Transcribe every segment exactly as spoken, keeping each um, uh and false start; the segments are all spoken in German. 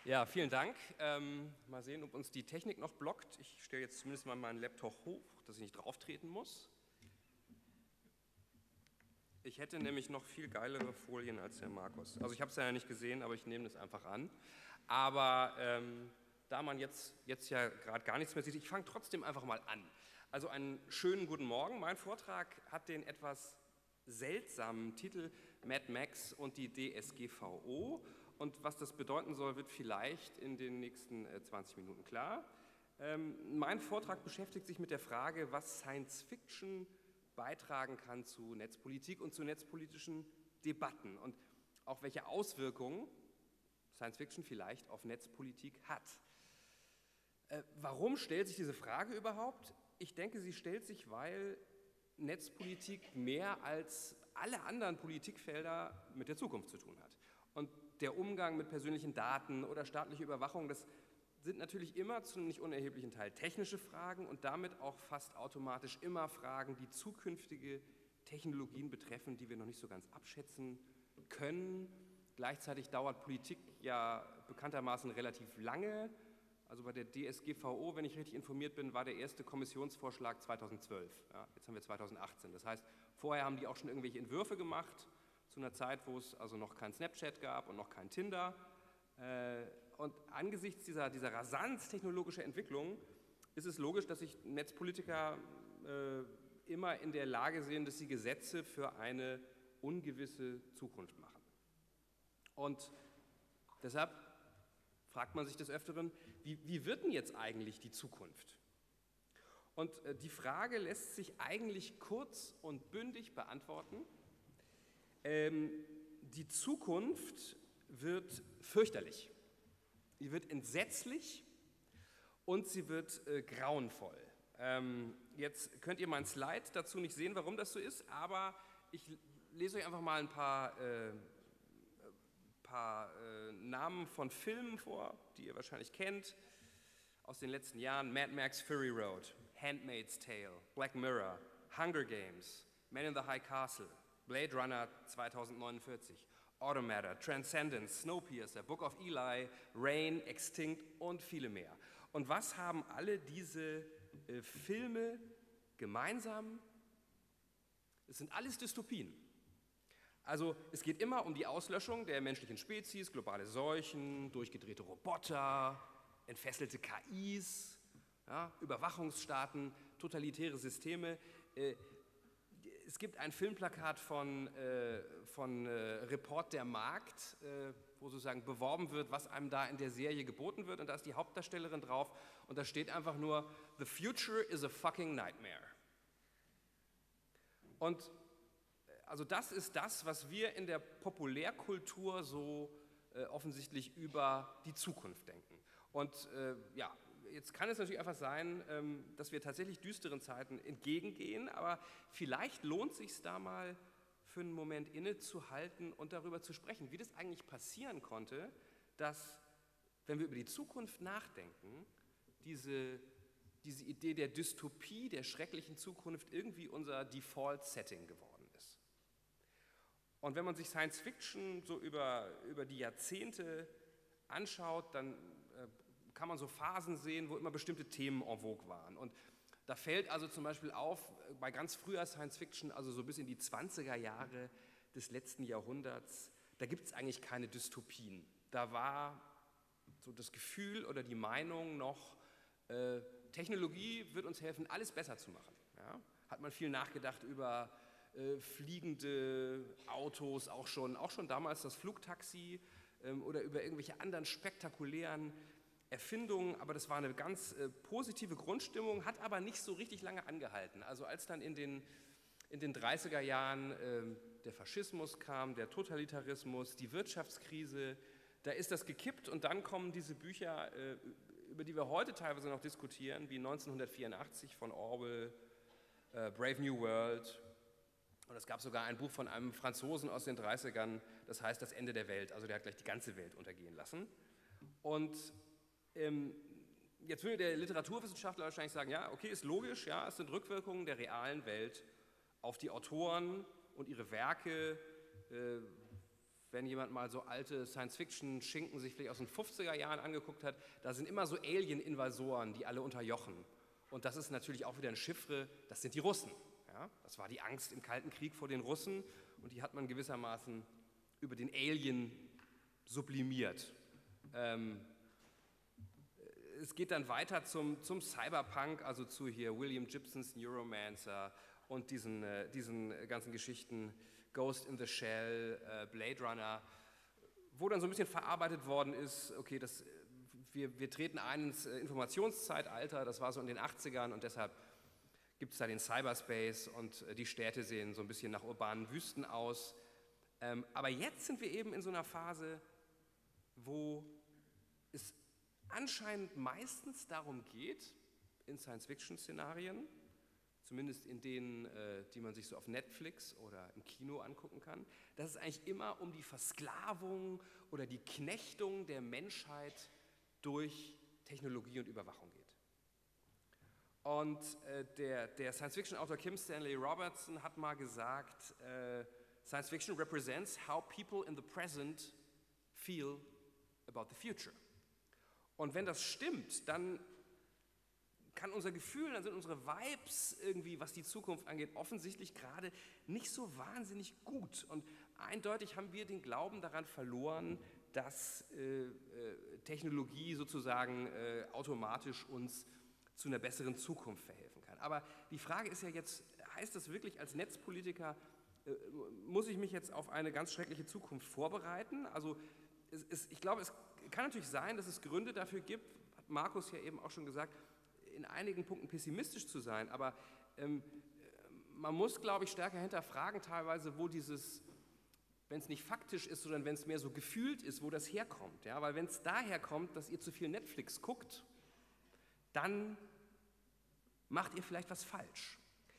Ja, vielen Dank. Ähm, mal sehen, ob uns die Technik noch blockt. Ich stelle jetzt zumindest mal meinen Laptop hoch, dass ich nicht drauf treten muss. Ich hätte nämlich noch viel geilere Folien als der Markus. Also ich habe es ja nicht gesehen, aber ich nehme das einfach an. Aber ähm, da man jetzt, jetzt ja gerade gar nichts mehr sieht, ich fange trotzdem einfach mal an. Also einen schönen guten Morgen. Mein Vortrag hat den etwas seltsamen Titel Mad Max und die D S G V O. Und was das bedeuten soll, wird vielleicht in den nächsten zwanzig Minuten klar. Ähm, mein Vortrag beschäftigt sich mit der Frage, was Science Fiction beitragen kann zu Netzpolitik und zu netzpolitischen Debatten und auch welche Auswirkungen Science Fiction vielleicht auf Netzpolitik hat. Äh, warum stellt sich diese Frage überhaupt? Ich denke, sie stellt sich, weil Netzpolitik mehr als alle anderen Politikfelder mit der Zukunft zu tun hat. Und der Umgang mit persönlichen Daten oder staatliche Überwachung, das sind natürlich immer zu einem nicht unerheblichen Teil technische Fragen und damit auch fast automatisch immer Fragen, die zukünftige Technologien betreffen, die wir noch nicht so ganz abschätzen können. Gleichzeitig dauert Politik ja bekanntermaßen relativ lange. Also bei der D S G V O, wenn ich richtig informiert bin, war der erste Kommissionsvorschlag zweitausendzwölf. Ja, jetzt haben wir zweitausendachtzehn. Das heißt, vorher haben die auch schon irgendwelche Entwürfe gemacht, zu einer Zeit, wo es also noch kein Snapchat gab und noch kein Tinder. Und angesichts dieser, dieser Rasanz technologischer Entwicklung ist es logisch, dass sich Netzpolitiker äh, immer in der Lage sehen, dass sie Gesetze für eine ungewisse Zukunft machen. Und deshalb fragt man sich des Öfteren, wie, wie wird denn jetzt eigentlich die Zukunft? Und äh, die Frage lässt sich eigentlich kurz und bündig beantworten. Ähm, die Zukunft wird fürchterlich, sie wird entsetzlich und sie wird äh, grauenvoll. Ähm, jetzt könnt ihr mein Slide dazu nicht sehen, warum das so ist, aber ich lese euch einfach mal ein paar, äh, paar äh, Namen von Filmen vor, die ihr wahrscheinlich kennt, aus den letzten Jahren. Mad Max Fury Road, Handmaid's Tale, Black Mirror, Hunger Games, Man in the High Castle, Blade Runner zweitausendneunundvierzig, Automata, Transcendence, Snowpiercer, Book of Eli, Rain, Extinct und viele mehr. Und was haben alle diese äh, Filme gemeinsam? Es sind alles Dystopien. Also es geht immer um die Auslöschung der menschlichen Spezies, globale Seuchen, durchgedrehte Roboter, entfesselte K Is, ja, Überwachungsstaaten, totalitäre Systeme. Äh, Es gibt ein Filmplakat von, äh, von äh, Report der Markt, äh, wo sozusagen beworben wird, was einem da in der Serie geboten wird. Und da ist die Hauptdarstellerin drauf und da steht einfach nur, "The future is a fucking nightmare." Und also das ist das, was wir in der Populärkultur so äh, offensichtlich über die Zukunft denken. Und äh, ja, jetzt kann es natürlich einfach sein, ähm, dass wir tatsächlich düsteren Zeiten entgegengehen, aber vielleicht lohnt es sich da mal für einen Moment innezuhalten und darüber zu sprechen, wie das eigentlich passieren konnte, dass, wenn wir über die Zukunft nachdenken, diese, diese Idee der Dystopie, der schrecklichen Zukunft irgendwie unser Default-Setting geworden ist. Und wenn man sich Science Fiction so über, über die Jahrzehnte anschaut, dann äh, kann man so Phasen sehen, wo immer bestimmte Themen en vogue waren. Und da fällt also zum Beispiel auf, bei ganz früher Science Fiction, also so bis in die zwanziger Jahre des letzten Jahrhunderts, da gibt es eigentlich keine Dystopien. Da war so das Gefühl oder die Meinung noch, äh, Technologie wird uns helfen, alles besser zu machen. Ja? Hat man viel nachgedacht über äh, fliegende Autos, auch schon, auch schon damals das Flugtaxi ähm, oder über irgendwelche anderen spektakulären Erfindungen, aber das war eine ganz äh, positive Grundstimmung, hat aber nicht so richtig lange angehalten. Also als dann in den, in den dreißiger Jahren äh, der Faschismus kam, der Totalitarismus, die Wirtschaftskrise, da ist das gekippt und dann kommen diese Bücher, äh, über die wir heute teilweise noch diskutieren, wie neunzehnhundertvierundachtzig von Orwell, äh, Brave New World. Und es gab sogar ein Buch von einem Franzosen aus den dreißigern, das heißt Das Ende der Welt, also der hat gleich die ganze Welt untergehen lassen. Und ähm, jetzt würde der Literaturwissenschaftler wahrscheinlich sagen, ja, okay, ist logisch, ja, es sind Rückwirkungen der realen Welt auf die Autoren und ihre Werke, äh, wenn jemand mal so alte Science-Fiction-Schinken sich vielleicht aus den fünfziger Jahren angeguckt hat, da sind immer so Alien-Invasoren, die alle unterjochen. Und das ist natürlich auch wieder ein Chiffre, das sind die Russen. Ja? Das war die Angst im Kalten Krieg vor den Russen und die hat man gewissermaßen über den Alien sublimiert. Ähm, es geht dann weiter zum, zum Cyberpunk, also zu hier William Gibsons Neuromancer und diesen, äh, diesen ganzen Geschichten, Ghost in the Shell, äh, Blade Runner, wo dann so ein bisschen verarbeitet worden ist, okay, das, wir, wir treten ein ins Informationszeitalter, das war so in den achtzigern und deshalb gibt es da den Cyberspace und äh, die Städte sehen so ein bisschen nach urbanen Wüsten aus. Ähm, aber jetzt sind wir eben in so einer Phase, wo es anscheinend meistens darum geht, in Science-Fiction-Szenarien, zumindest in denen, äh, die man sich so auf Netflix oder im Kino angucken kann, dass es eigentlich immer um die Versklavung oder die Knechtung der Menschheit durch Technologie und Überwachung geht. Und äh, der, der Science-Fiction-Autor Kim Stanley Robertson hat mal gesagt, äh, Science Fiction represents how people in the present feel about the future. Und wenn das stimmt, dann kann unser Gefühl, dann sind unsere Vibes irgendwie, was die Zukunft angeht, offensichtlich gerade nicht so wahnsinnig gut. Und eindeutig haben wir den Glauben daran verloren, dass äh, äh, Technologie sozusagen äh, automatisch uns zu einer besseren Zukunft verhelfen kann. Aber die Frage ist ja jetzt, heißt das wirklich als Netzpolitiker, äh, muss ich mich jetzt auf eine ganz schreckliche Zukunft vorbereiten? Also es, es, ich glaube, es kann natürlich sein, dass es Gründe dafür gibt, hat Markus ja eben auch schon gesagt, in einigen Punkten pessimistisch zu sein, aber ähm, man muss, glaube ich, stärker hinterfragen teilweise, wo dieses, wenn es nicht faktisch ist, sondern wenn es mehr so gefühlt ist, wo das herkommt. Ja? Weil wenn es daher kommt, dass ihr zu viel Netflix guckt, dann macht ihr vielleicht was falsch.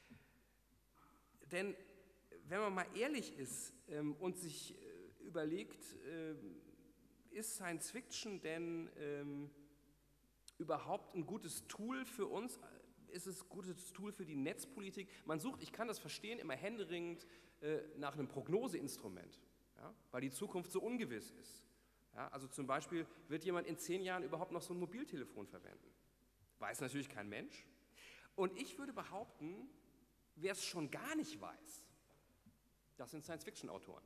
Denn wenn man mal ehrlich ist ähm, und sich äh, überlegt, äh, ist Science Fiction denn ähm, überhaupt ein gutes Tool für uns? Ist es ein gutes Tool für die Netzpolitik? Man sucht, ich kann das verstehen, immer händeringend äh, nach einem Prognoseinstrument, ja, weil die Zukunft so ungewiss ist. Ja, also zum Beispiel, wird jemand in zehn Jahren überhaupt noch so ein Mobiltelefon verwenden? Weiß natürlich kein Mensch. Und ich würde behaupten, wer es schon gar nicht weiß, das sind Science-Fiction-Autoren.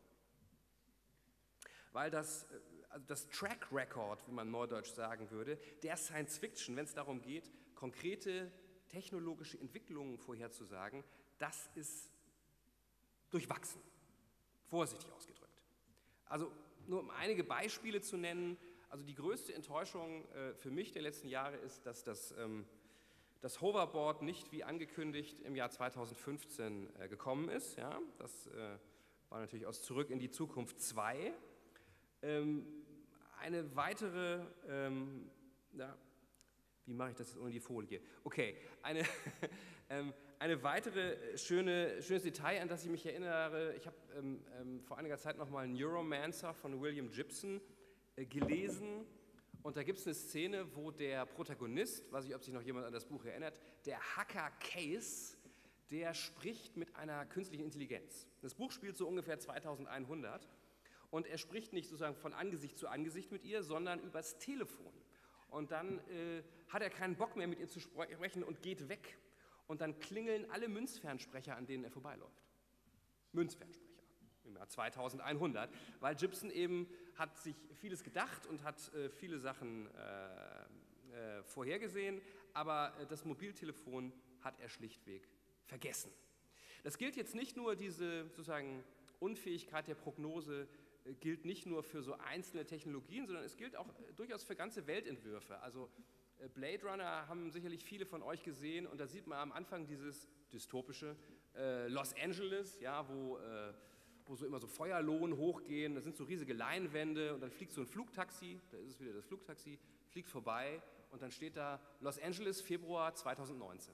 Weil das, also das Track Record, wie man neudeutsch sagen würde, der Science Fiction, wenn es darum geht, konkrete technologische Entwicklungen vorherzusagen, das ist durchwachsen, vorsichtig ausgedrückt. Also nur um einige Beispiele zu nennen, also die größte Enttäuschung äh, für mich der letzten Jahre ist, dass das, ähm, das Hoverboard nicht wie angekündigt im Jahr zweitausendfünfzehn äh, gekommen ist. Ja? Das äh, war natürlich aus Zurück in die Zukunft zwei. Ähm, eine weitere, ähm, ja, wie mache ich das jetzt ohne die Folie? Okay, eine, ähm, eine weitere schöne, schönes Detail, an das ich mich erinnere, ich habe ähm, ähm, vor einiger Zeit nochmal Neuromancer von William Gibson äh, gelesen und da gibt es eine Szene, wo der Protagonist, weiß nicht, ob sich noch jemand an das Buch erinnert, der Hacker Case, der spricht mit einer künstlichen Intelligenz. Das Buch spielt so ungefähr zweitausendeinhundert. Und er spricht nicht sozusagen von Angesicht zu Angesicht mit ihr, sondern übers Telefon. Und dann äh, hat er keinen Bock mehr mit ihr zu sprechen und geht weg. Und dann klingeln alle Münzfernsprecher, an denen er vorbeiläuft. Münzfernsprecher im Jahr zweitausendeinhundert, weil Gibson eben hat sich vieles gedacht und hat äh, viele Sachen äh, äh, vorhergesehen, aber äh, das Mobiltelefon hat er schlichtweg vergessen. Das gilt jetzt nicht nur diese sozusagen Unfähigkeit der Prognose, gilt nicht nur für so einzelne Technologien, sondern es gilt auch durchaus für ganze Weltentwürfe. Also Blade Runner haben sicherlich viele von euch gesehen und da sieht man am Anfang dieses dystopische äh, Los Angeles, ja, wo, äh, wo so immer so Feuerlohen hochgehen, da sind so riesige Leinwände und dann fliegt so ein Flugtaxi, da ist es wieder das Flugtaxi, fliegt vorbei und dann steht da Los Angeles, Februar zweitausendneunzehn.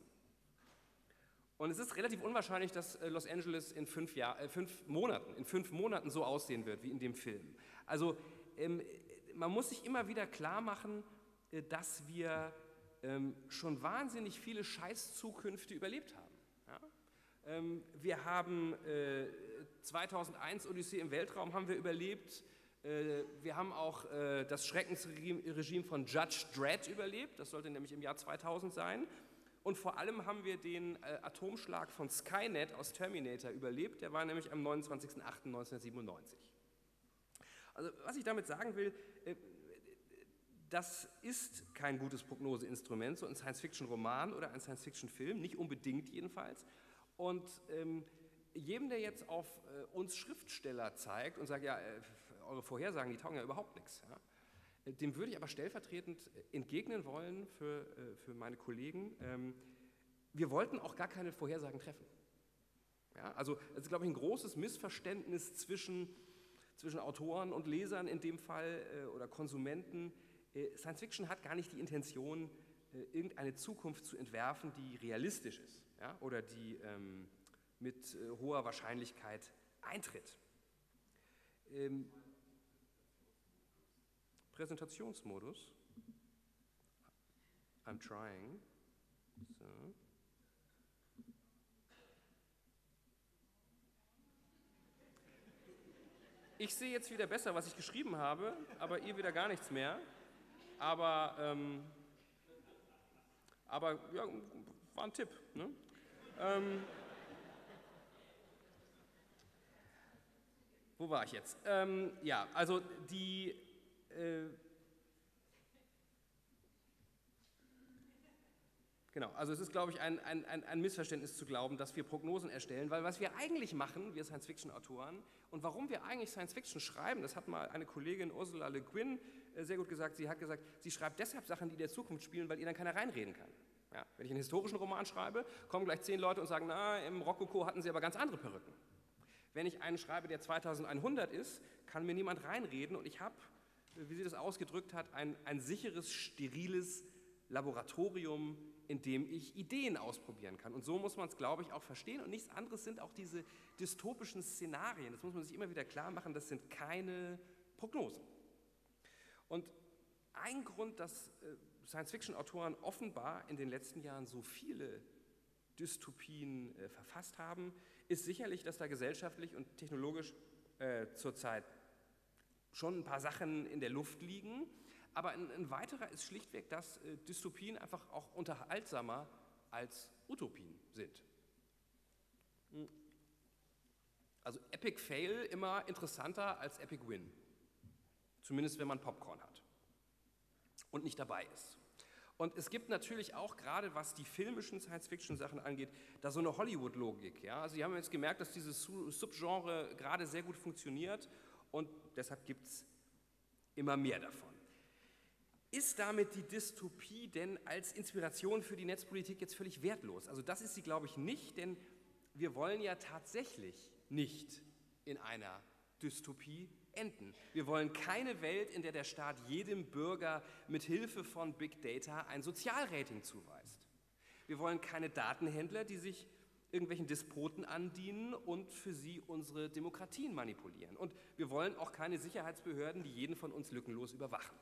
Und es ist relativ unwahrscheinlich, dass Los Angeles in fünf, Jahr, äh, fünf Monaten, in fünf Monaten so aussehen wird wie in dem Film. Also ähm, man muss sich immer wieder klar machen, äh, dass wir ähm, schon wahnsinnig viele Scheißzukünfte überlebt haben. Ja? Ähm, wir haben äh, zweitausendeins Odyssee im Weltraum haben wir überlebt. Äh, wir haben auch äh, das Schreckensregime von Judge Dredd überlebt. Das sollte nämlich im Jahr zweitausend sein. Und vor allem haben wir den äh, Atomschlag von Skynet aus Terminator überlebt. Der war nämlich am neunundzwanzigsten achten neunzehnhundertsiebenundneunzig. Also was ich damit sagen will, äh, das ist kein gutes Prognoseinstrument, so ein Science-Fiction-Roman oder ein Science-Fiction-Film, nicht unbedingt jedenfalls. Und ähm, jedem, der jetzt auf äh, uns Schriftsteller zeigt und sagt, ja, äh, eure Vorhersagen, die taugen ja überhaupt nichts, ja, äh, dem würde ich aber stellvertretend entgegnen wollen für, äh, für meine Kollegen, ähm, wir wollten auch gar keine Vorhersagen treffen. Ja, also es ist, glaube ich, ein großes Missverständnis zwischen, zwischen Autoren und Lesern in dem Fall äh, oder Konsumenten. Science Fiction hat gar nicht die Intention, irgendeine Zukunft zu entwerfen, die realistisch ist, ja, oder die ähm, mit äh, hoher Wahrscheinlichkeit eintritt. Ähm, Präsentationsmodus. I'm trying. So. Ich sehe jetzt wieder besser, was ich geschrieben habe, aber ihr wieder gar nichts mehr. Aber, ähm, aber ja, war ein Tipp. Ne? Ähm, wo war ich jetzt? Ähm, ja, also die, äh, genau, also es ist, glaube ich, ein, ein, ein Missverständnis zu glauben, dass wir Prognosen erstellen, weil was wir eigentlich machen, wir Science-Fiction-Autoren, und warum wir eigentlich Science-Fiction schreiben, das hat mal eine Kollegin Ursula Le Guin sehr gut gesagt, sie hat gesagt, sie schreibt deshalb Sachen, die in der Zukunft spielen, weil ihr dann keiner reinreden kann. Ja, wenn ich einen historischen Roman schreibe, kommen gleich zehn Leute und sagen, na, im Rokoko hatten sie aber ganz andere Perücken. Wenn ich einen schreibe, der zweitausendeinhundert ist, kann mir niemand reinreden und ich habe, wie sie das ausgedrückt hat, ein, ein sicheres, steriles Laboratorium, in dem ich Ideen ausprobieren kann. Und so muss man es, glaube ich, auch verstehen. Und nichts anderes sind auch diese dystopischen Szenarien. Das muss man sich immer wieder klar machen, das sind keine Prognosen. Und ein Grund, dass Science-Fiction-Autoren offenbar in den letzten Jahren so viele Dystopien äh, verfasst haben, ist sicherlich, dass da gesellschaftlich und technologisch äh, zurzeit schon ein paar Sachen in der Luft liegen. Aber ein, ein weiterer ist schlichtweg, dass äh, Dystopien einfach auch unterhaltsamer als Utopien sind. Also Epic Fail immer interessanter als Epic Win. Zumindest wenn man Popcorn hat und nicht dabei ist. Und es gibt natürlich auch, gerade was die filmischen Science-Fiction-Sachen angeht, da so eine Hollywood-Logik. Ja? Also Sie haben jetzt gemerkt, dass dieses Subgenre gerade sehr gut funktioniert und deshalb gibt es immer mehr davon. Ist damit die Dystopie denn als Inspiration für die Netzpolitik jetzt völlig wertlos? Also das ist sie, glaube ich, nicht, denn wir wollen ja tatsächlich nicht in einer Dystopie enden. Wir wollen keine Welt, in der der Staat jedem Bürger mit Hilfe von Big Data ein Sozialrating zuweist. Wir wollen keine Datenhändler, die sich irgendwelchen Despoten andienen und für sie unsere Demokratien manipulieren. Und wir wollen auch keine Sicherheitsbehörden, die jeden von uns lückenlos überwachen.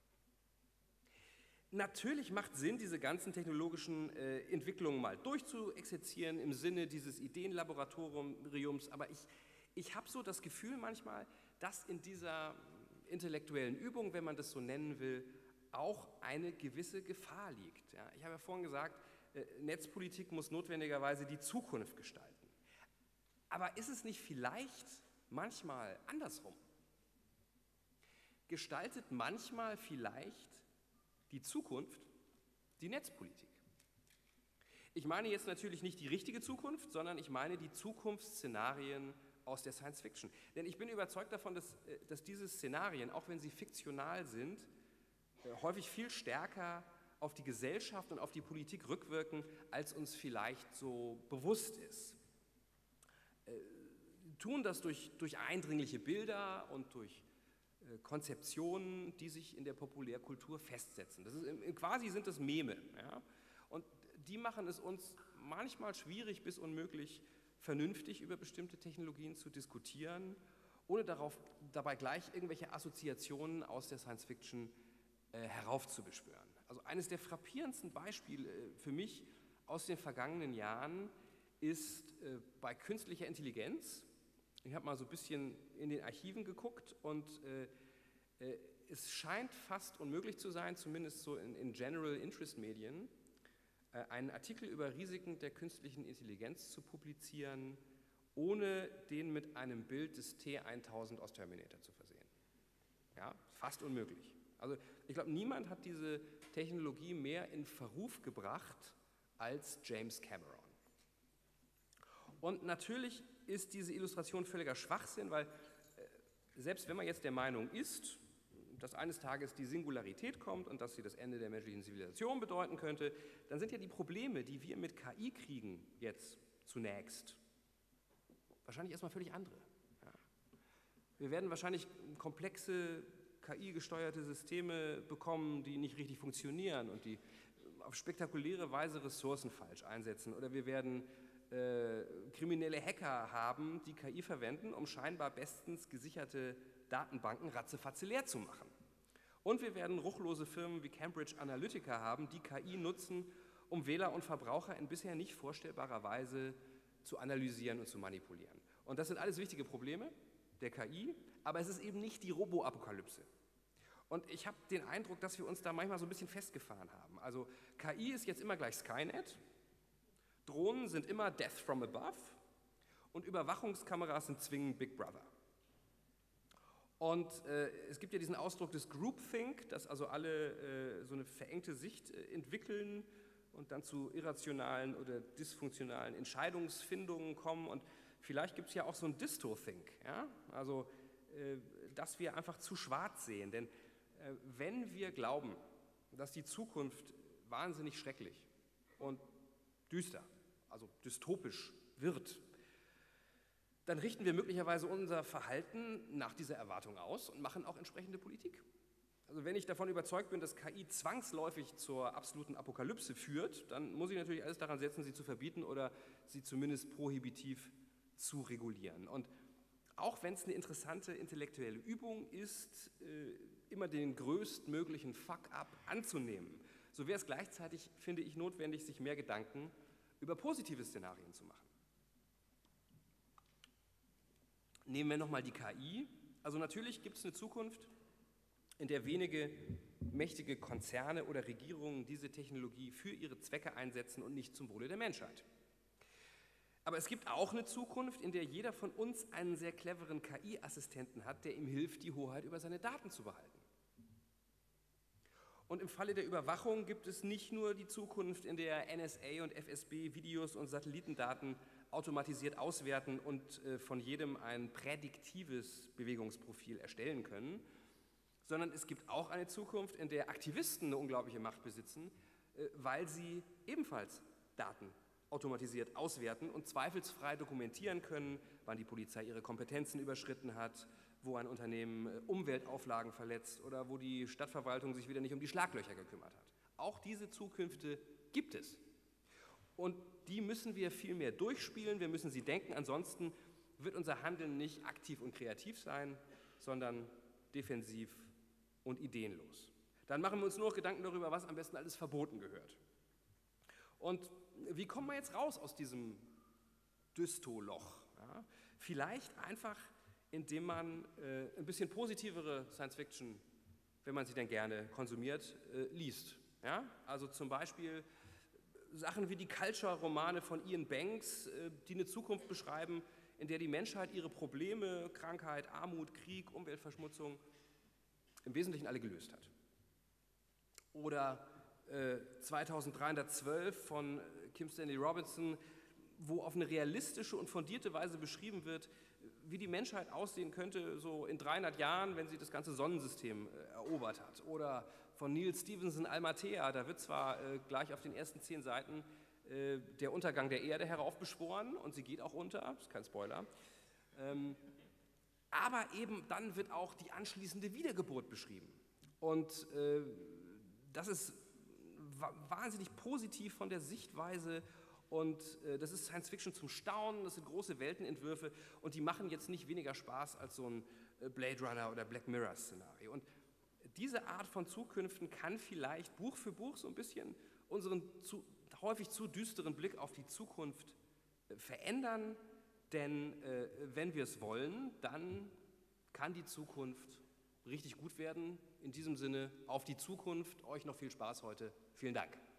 Natürlich macht Sinn, diese ganzen technologischen äh, Entwicklungen mal durchzuexerzieren im Sinne dieses Ideenlaboratoriums, aber ich, ich habe so das Gefühl manchmal, dass in dieser intellektuellen Übung, wenn man das so nennen will, auch eine gewisse Gefahr liegt. Ja, ich habe ja vorhin gesagt, äh, Netzpolitik muss notwendigerweise die Zukunft gestalten. Aber ist es nicht vielleicht manchmal andersrum? Gestaltet manchmal vielleicht die Zukunft die Netzpolitik? Ich meine jetzt natürlich nicht die richtige Zukunft, sondern ich meine die Zukunftsszenarien aus der Science Fiction. Denn ich bin überzeugt davon, dass, dass diese Szenarien, auch wenn sie fiktional sind, häufig viel stärker auf die Gesellschaft und auf die Politik rückwirken, als uns vielleicht so bewusst ist. Äh, tun das durch, durch eindringliche Bilder und durch äh, Konzeptionen, die sich in der Populärkultur festsetzen. Das ist, quasi sind das Meme. Ja? Und die machen es uns manchmal schwierig bis unmöglich, vernünftig über bestimmte Technologien zu diskutieren, ohne darauf, dabei gleich irgendwelche Assoziationen aus der Science Fiction äh, heraufzubeschwören. Also eines der frappierendsten Beispiele äh, für mich aus den vergangenen Jahren ist äh, bei künstlicher Intelligenz Ich habe mal so ein bisschen in den Archiven geguckt und äh, äh, es scheint fast unmöglich zu sein, zumindest so in, in General Interest Medien, äh, einen Artikel über Risiken der künstlichen Intelligenz zu publizieren, ohne den mit einem Bild des T tausend aus Terminator zu versehen. Ja, fast unmöglich. Also ich glaube, niemand hat diese Technologie mehr in Verruf gebracht als James Cameron. Und natürlich ist diese Illustration völliger Schwachsinn, weil äh, selbst wenn man jetzt der Meinung ist, dass eines Tages die Singularität kommt und dass sie das Ende der menschlichen Zivilisation bedeuten könnte, dann sind ja die Probleme, die wir mit K I kriegen jetzt zunächst, wahrscheinlich erstmal völlig andere. Ja. Wir werden wahrscheinlich komplexe K I-gesteuerte Systeme bekommen, die nicht richtig funktionieren und die auf spektakuläre Weise Ressourcen falsch einsetzen. Oder wir werden äh, kriminelle Hacker haben, die K I verwenden, um scheinbar bestens gesicherte Datenbanken ratzefatze leer zu machen. Und wir werden ruchlose Firmen wie Cambridge Analytica haben, die K I nutzen, um Wähler und Verbraucher in bisher nicht vorstellbarer Weise zu analysieren und zu manipulieren. Und das sind alles wichtige Probleme der K I, aber es ist eben nicht die Robo-Apokalypse. Und ich habe den Eindruck, dass wir uns da manchmal so ein bisschen festgefahren haben. Also K I ist jetzt immer gleich Skynet, Drohnen sind immer Death from above und Überwachungskameras sind zwingend Big Brother. Und äh, es gibt ja diesen Ausdruck des Groupthink, dass also alle äh, so eine verengte Sicht äh, entwickeln und dann zu irrationalen oder dysfunktionalen Entscheidungsfindungen kommen. Und vielleicht gibt es ja auch so ein Disto-Think, ja? Also äh, dass wir einfach zu schwarz sehen. Denn äh, wenn wir glauben, dass die Zukunft wahnsinnig schrecklich und düster, also dystopisch wird, dann richten wir möglicherweise unser Verhalten nach dieser Erwartung aus und machen auch entsprechende Politik. Also wenn ich davon überzeugt bin, dass K I zwangsläufig zur absoluten Apokalypse führt, dann muss ich natürlich alles daran setzen, sie zu verbieten oder sie zumindest prohibitiv zu regulieren. Und auch wenn es eine interessante intellektuelle Übung ist, äh, immer den größtmöglichen Fuck-up anzunehmen, so wäre es gleichzeitig, finde ich, notwendig, sich mehr Gedanken über positive Szenarien zu machen. Nehmen wir nochmal die K I. Also natürlich gibt es eine Zukunft, in der wenige mächtige Konzerne oder Regierungen diese Technologie für ihre Zwecke einsetzen und nicht zum Wohle der Menschheit. Aber es gibt auch eine Zukunft, in der jeder von uns einen sehr cleveren K I-Assistenten hat, der ihm hilft, die Hoheit über seine Daten zu behalten. Und im Falle der Überwachung gibt es nicht nur die Zukunft, in der N S A und F S B Videos und Satellitendaten automatisiert auswerten und äh, von jedem ein prädiktives Bewegungsprofil erstellen können, sondern es gibt auch eine Zukunft, in der Aktivisten eine unglaubliche Macht besitzen, äh, weil sie ebenfalls Daten automatisiert auswerten und zweifelsfrei dokumentieren können, wann die Polizei ihre Kompetenzen überschritten hat, wo ein Unternehmen äh, Umweltauflagen verletzt oder wo die Stadtverwaltung sich wieder nicht um die Schlaglöcher gekümmert hat. Auch diese Zukünfte gibt es. Und die müssen wir viel mehr durchspielen, wir müssen sie denken, ansonsten wird unser Handeln nicht aktiv und kreativ sein, sondern defensiv und ideenlos. Dann machen wir uns nur noch Gedanken darüber, was am besten alles verboten gehört. Und wie kommen wir jetzt raus aus diesem Dystoloch? Ja, vielleicht einfach, indem man äh, ein bisschen positivere Science-Fiction, wenn man sie denn gerne konsumiert, äh, liest. Ja? Also zum Beispiel Sachen wie die Culture-Romane von Ian Banks, die eine Zukunft beschreiben, in der die Menschheit ihre Probleme, Krankheit, Armut, Krieg, Umweltverschmutzung im Wesentlichen alle gelöst hat. Oder äh, zweitausenddreihundertzwölf von Kim Stanley Robinson, wo auf eine realistische und fundierte Weise beschrieben wird, wie die Menschheit aussehen könnte, so in dreihundert Jahren, wenn sie das ganze Sonnensystem äh, erobert hat. Oder von Neil Stephenson Almatea, da wird zwar äh, gleich auf den ersten zehn Seiten äh, der Untergang der Erde heraufbeschworen und sie geht auch unter, das ist kein Spoiler, ähm, aber eben dann wird auch die anschließende Wiedergeburt beschrieben. Und äh, das ist wa- wahnsinnig positiv von der Sichtweise und äh, das ist Science Fiction zum Staunen, das sind große Weltenentwürfe und die machen jetzt nicht weniger Spaß als so ein äh, Blade Runner oder Black Mirror Szenario. Und diese Art von Zukünften kann vielleicht Buch für Buch so ein bisschen unseren zu, häufig zu düsteren Blick auf die Zukunft äh, verändern, denn äh, wenn wir es wollen, dann kann die Zukunft richtig gut werden. In diesem Sinne, auf die Zukunft, euch noch viel Spaß heute. Vielen Dank.